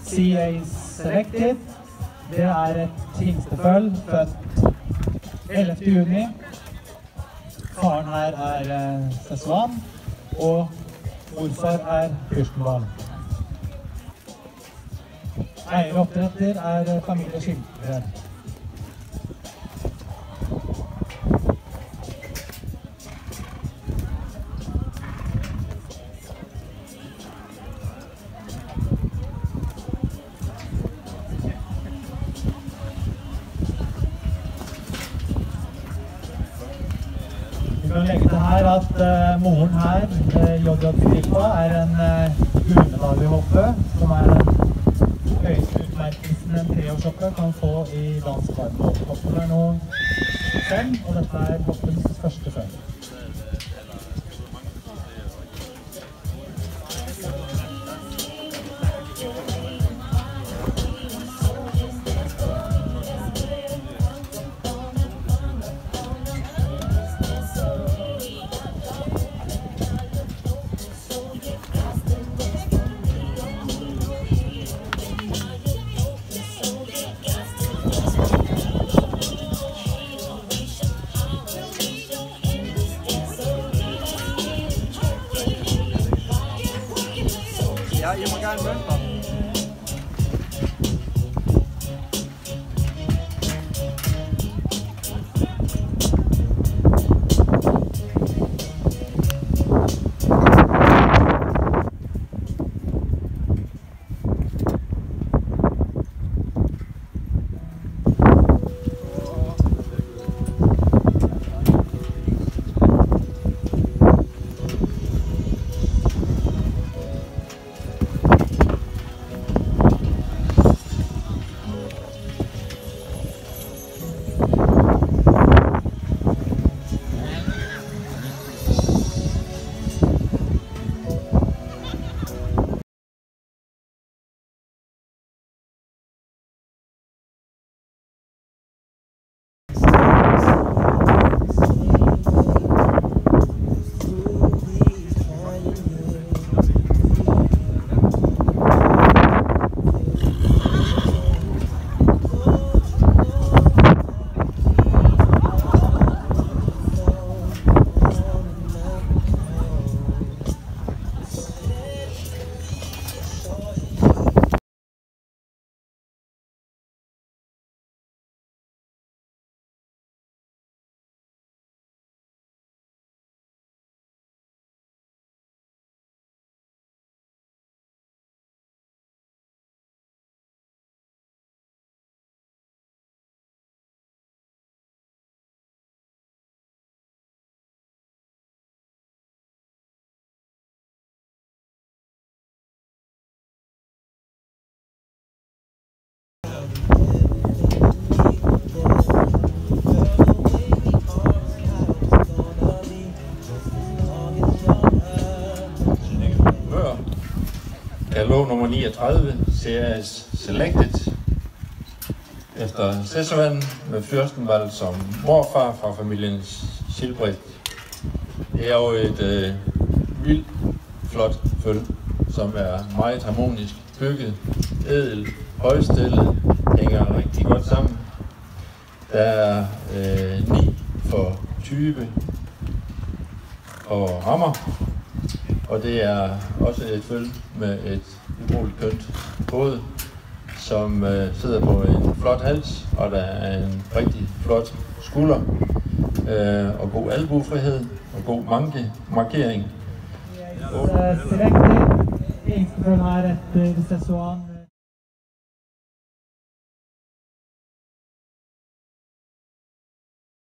CA Selected. Det et hingsteføll, født 11. juni. Faren her Szechuan, og morfar Fyrstenball. Eier og oppdretter familie Skiltred. Vi kan legge til her at moren her, JJ Filippa, en gullmedaljehoppe, som den høyeste utmerkelsen en treårshoppe kan få i dansk varme. Hoppen nå 5, og dette hoppens første følge. Ja, I må gerne mønte. Katalog nummer 39, Series Selected, efter Szechuan med Fyrstenball som morfar fra familien Schildbred. Det jo et vildt flot føl, som meget harmonisk bygget, ædel, højstillet, hænger rigtig godt sammen. Der 9 for type og rammer. Og det også et føl med et ubrugeligt kønt hoved, som sidder på en flot hals, og der en rigtig flot skulder, og god albuefrihed, og god markering. Selected, yngsteføl her etter Szechuan.